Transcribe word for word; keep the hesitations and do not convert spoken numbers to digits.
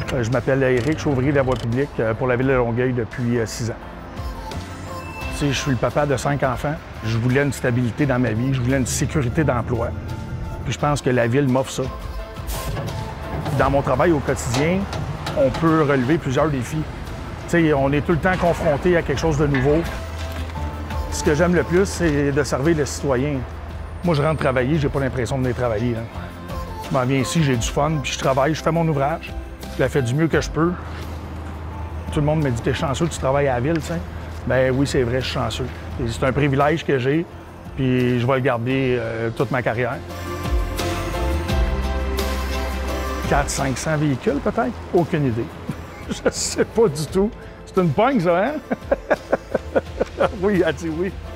Euh, je m'appelle Éric, je suis ouvrier de la voie publique euh, pour la Ville de Longueuil depuis euh, six ans. Tu sais, je suis le papa de cinq enfants. Je voulais une stabilité dans ma vie, je voulais une sécurité d'emploi. Puis je pense que la Ville m'offre ça. Dans mon travail au quotidien, on peut relever plusieurs défis. Tu sais, on est tout le temps confronté à quelque chose de nouveau. Ce que j'aime le plus, c'est de servir les citoyens. Moi, je rentre travailler, j'ai pas l'impression de venir travailler. Hein. Je m'en viens ici, j'ai du fun, puis je travaille, je fais mon ouvrage. Je la fais du mieux que je peux. Tout le monde me dit que t'es chanceux, tu travailles à la Ville, tu sais. Ben oui, c'est vrai, je suis chanceux. C'est un privilège que j'ai, puis je vais le garder euh, toute ma carrière. quatre cents, cinq cents véhicules, peut-être? Aucune idée. Je sais pas du tout. C'est une pogne, ça, hein? Oui, elle dit oui.